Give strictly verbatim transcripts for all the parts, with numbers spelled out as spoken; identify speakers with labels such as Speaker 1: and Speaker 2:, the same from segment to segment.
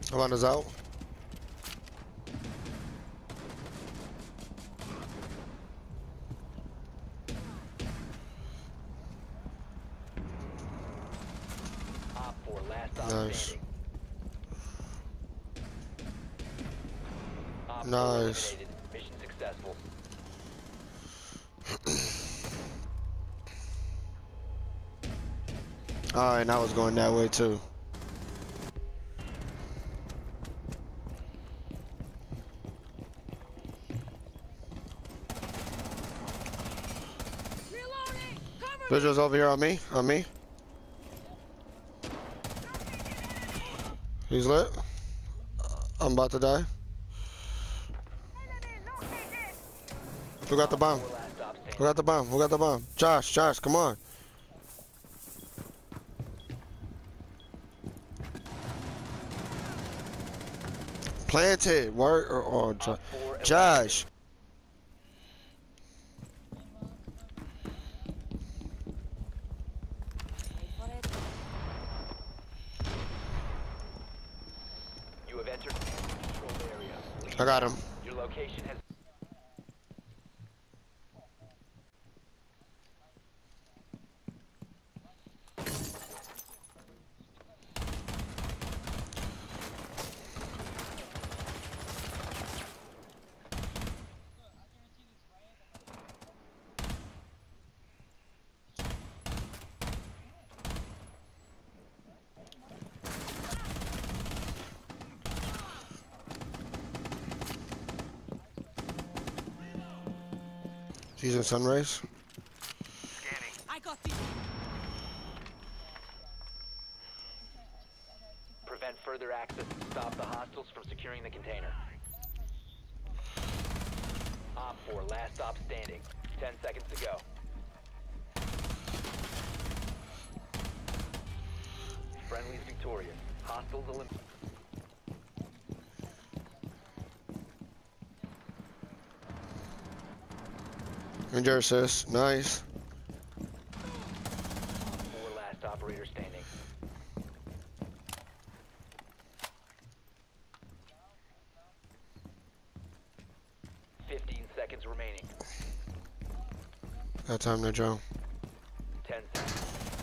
Speaker 1: One is out.
Speaker 2: Op four, last stop
Speaker 1: Nice.
Speaker 2: standing. Op four
Speaker 1: Nice.
Speaker 2: eliminated. Mission successful.
Speaker 1: Alright, now it's going that way too. Visuals over here on me, on me. He's lit. I'm about to die. Who got the bomb?
Speaker 2: Four, last stop standing.
Speaker 1: Who got the bomb? Who got the bomb? Josh, Josh, come on. Planted. Word or, or Jo-
Speaker 2: Op four eliminated.
Speaker 1: Josh.
Speaker 2: You have entered controlled area.
Speaker 1: I got him.
Speaker 2: Your location has.
Speaker 1: He's in Sunrise.
Speaker 3: I got the.
Speaker 2: Prevent further access to stop the hostiles from securing the container. Op four, last stop standing. Ten seconds to go. Friendly's victorious. Hostiles eliminated.
Speaker 1: Injure assist. Nice.
Speaker 2: Four last operator standing. Fifteen seconds remaining.
Speaker 1: Got time to jump.
Speaker 2: Ten seconds.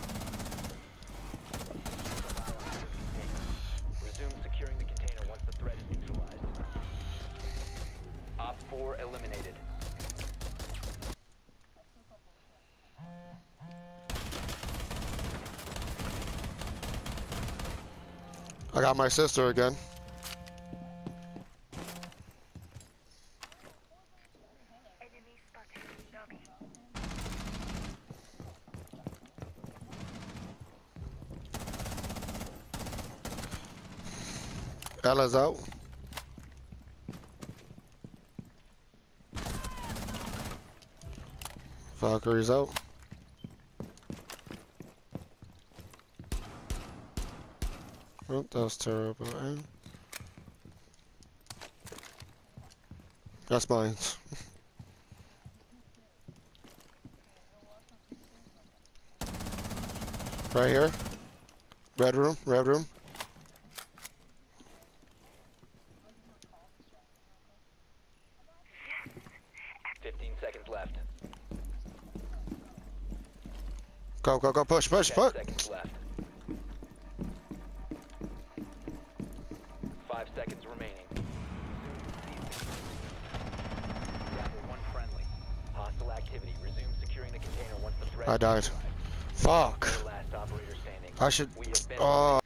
Speaker 2: Resume securing the container once the threat is neutralized. Op four eliminated.
Speaker 1: I got my sister again.
Speaker 4: Enemy spotted. Lobby.
Speaker 1: Ella's out. Valkyrie's out. Oh, that was terrible. Eh? That's mine. Right here. Red room, red room.
Speaker 2: Fifteen seconds left.
Speaker 1: Go, go, go, push, push,
Speaker 2: Ten
Speaker 1: push.
Speaker 2: seconds left. Five seconds remaining. Down to one friendly. Hostile activity. Resume securing the container once the threat
Speaker 1: I
Speaker 2: is
Speaker 1: died.
Speaker 2: neutralized.
Speaker 1: Fuck.
Speaker 2: Four last operator standing.
Speaker 1: I should.
Speaker 2: We have been
Speaker 1: Oh.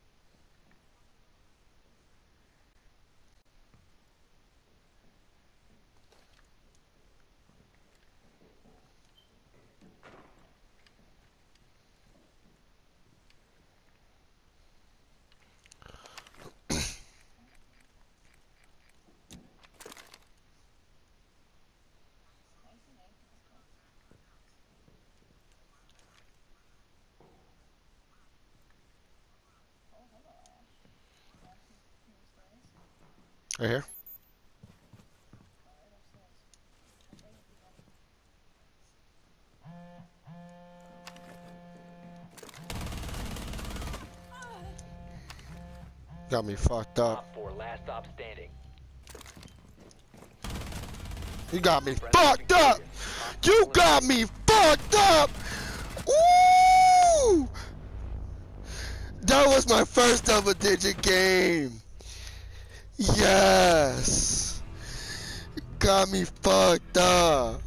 Speaker 1: Right here. Got me fucked up.
Speaker 2: Op four, last stop standing.
Speaker 1: You got me
Speaker 2: Friendly
Speaker 1: fucked up.
Speaker 2: victorious.
Speaker 1: You
Speaker 2: Hostile
Speaker 1: got
Speaker 2: eliminated.
Speaker 1: me fucked up. Ooh! That was my first double digit game. Yes. Got me fucked up.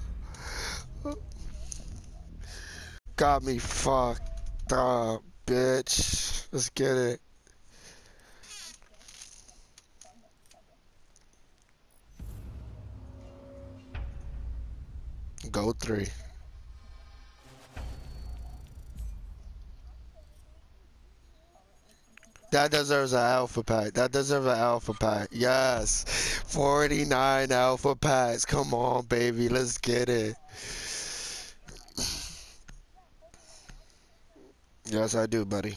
Speaker 1: Got me fucked up, bitch. Let's get it. Go three. That deserves an alpha pack. That deserves an alpha pack. Yes. forty-nine alpha packs. Come on, baby. Let's get it. Yes, I do, buddy.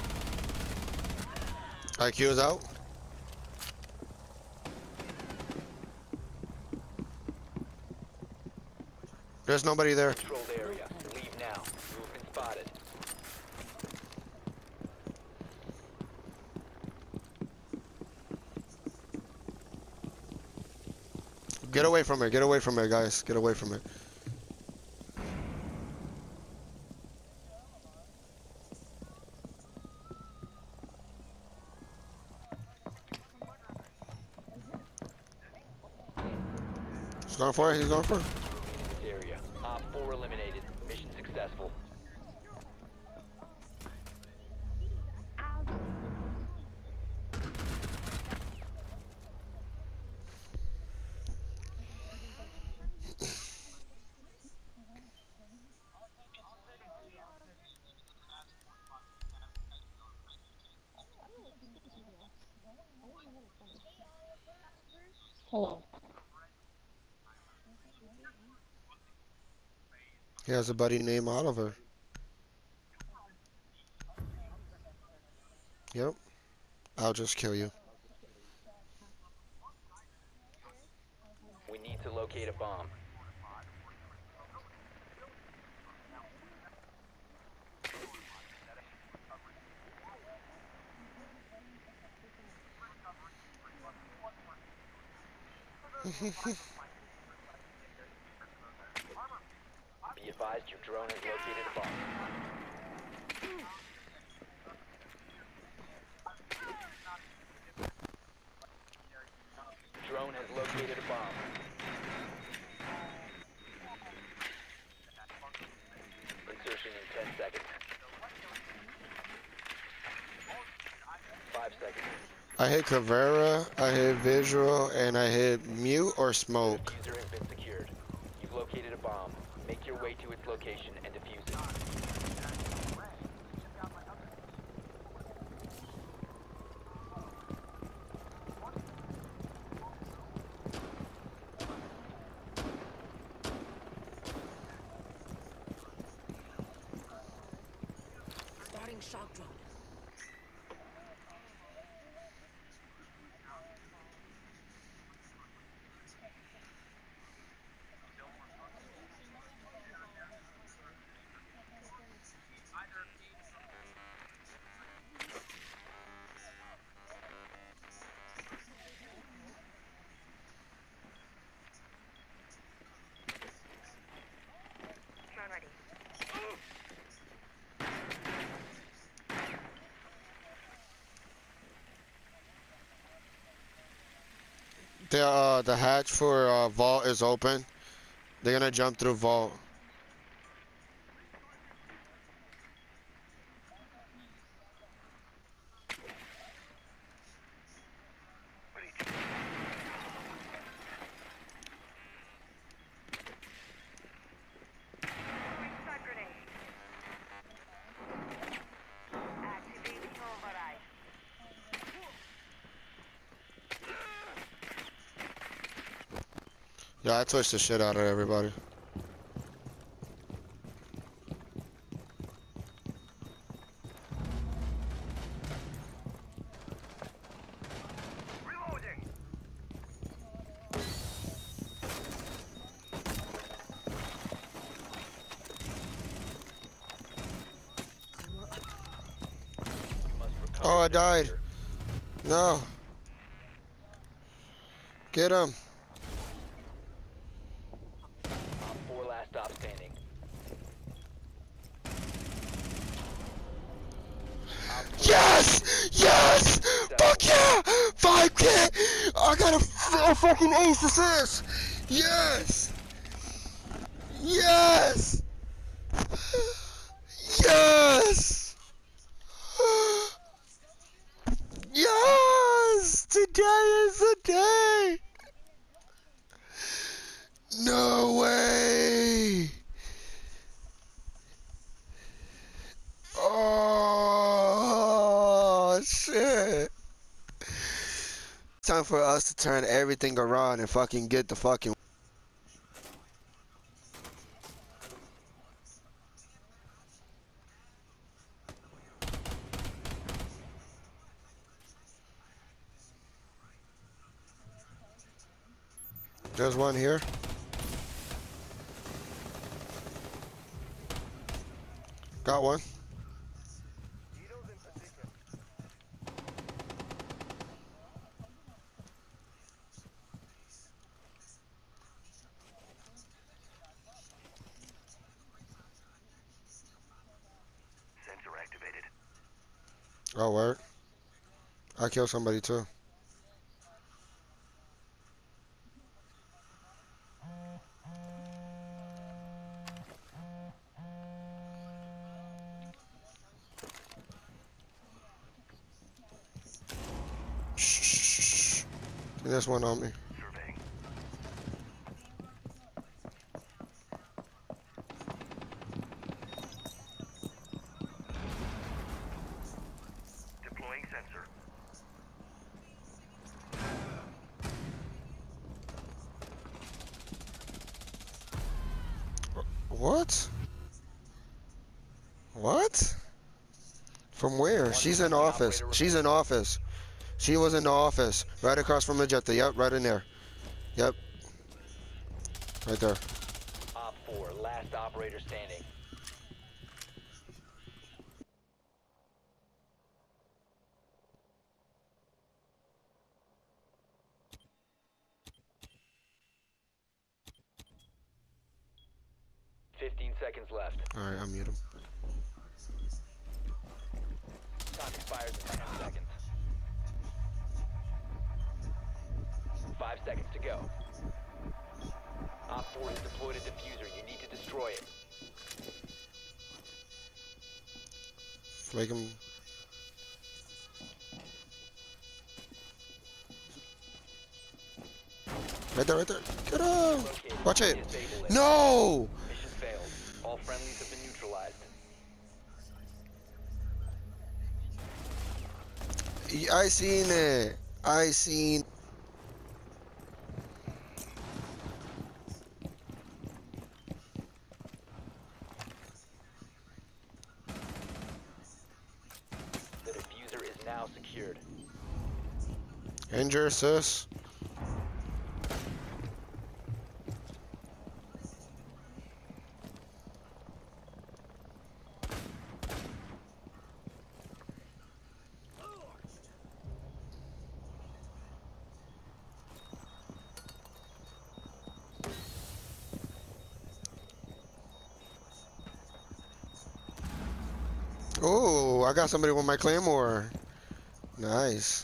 Speaker 1: I Q is out. There's nobody there.
Speaker 2: Controlled area. Leave now. Movement spotted.
Speaker 1: Get away from it. Get away from it, guys. Get away from it. He's going for it. He's going for it.
Speaker 2: This area. Op four eliminated. Mission successful.
Speaker 5: Hello.
Speaker 1: He has a buddy named Oliver. Yep. I'll just kill you.
Speaker 2: We need to locate a bomb. Be advised your drone has located a bomb. Drone has located a bomb. Insertion in ten seconds. Five seconds.
Speaker 1: I hit Caveira, I hit Visual, and I hit Mute or Smoke.
Speaker 2: User has been secured. You've located a bomb. Make your way to its location and defuse it.
Speaker 3: Starting shock drone.
Speaker 4: Drone ready.
Speaker 1: The uh, the hatch for uh, Vault is open. They're gonna jump through Vault.
Speaker 4: Stun grenade. Activating override.
Speaker 1: Yeah, I twitched the shit out of everybody.
Speaker 4: Reloading.
Speaker 2: You must recover
Speaker 1: Oh, I
Speaker 2: the
Speaker 1: died.
Speaker 2: diffuser.
Speaker 1: No. Get him.
Speaker 2: Op four last stop standing. Op four
Speaker 1: Yes! Yes! Fuck yeah! five K! I got a, f- a fucking ace assist! Yes! Yes! Yes! Yes! Today is the day! No way! Oh, shit. Time for us to turn everything around and fucking get the fucking. There's one here. Got one.
Speaker 5: Sensor activated.
Speaker 1: Oh, word. I killed somebody too. Shh, shh, shh. There's one on me.
Speaker 5: Surveying. Deploying sensor.
Speaker 1: What? What? From where? She's in office. She's in office. She was in the office. Right across from Magenta. Yep, right in there. Yep. Right there.
Speaker 2: Op four last operator standing. Fifteen seconds left.
Speaker 1: Alright, I'll mute him.
Speaker 2: Time expires in ten seconds. Five seconds to go. Op four has deployed a diffuser. You need to destroy it.
Speaker 1: Flake him. Right there, right there. Get him!
Speaker 2: Located.
Speaker 1: Watch it.
Speaker 2: Disable it.
Speaker 1: No!
Speaker 2: Mission failed. All friendlies have been neutralized.
Speaker 1: I seen it. I seen.
Speaker 2: The diffuser is now secured.
Speaker 1: Injure, sis. Oh, I got somebody with my claymore. Nice.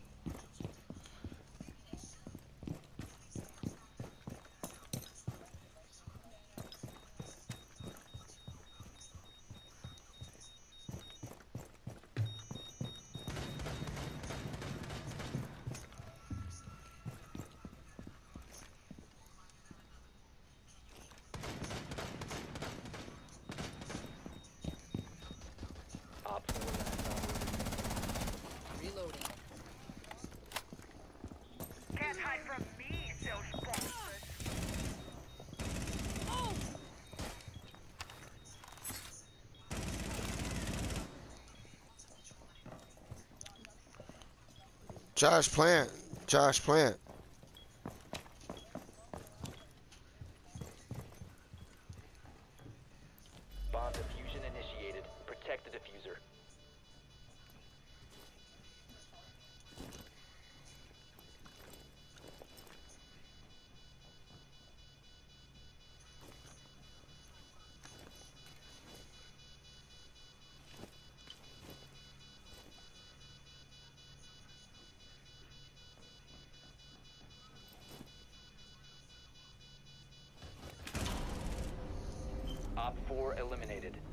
Speaker 2: Op four last operator.
Speaker 3: Reloading.
Speaker 4: Can't hide from me, social bosses.
Speaker 3: Oh!
Speaker 1: Josh Plant. Josh Plant.
Speaker 2: Bomb diffusion initiated. Protect the diffuser. four eliminated.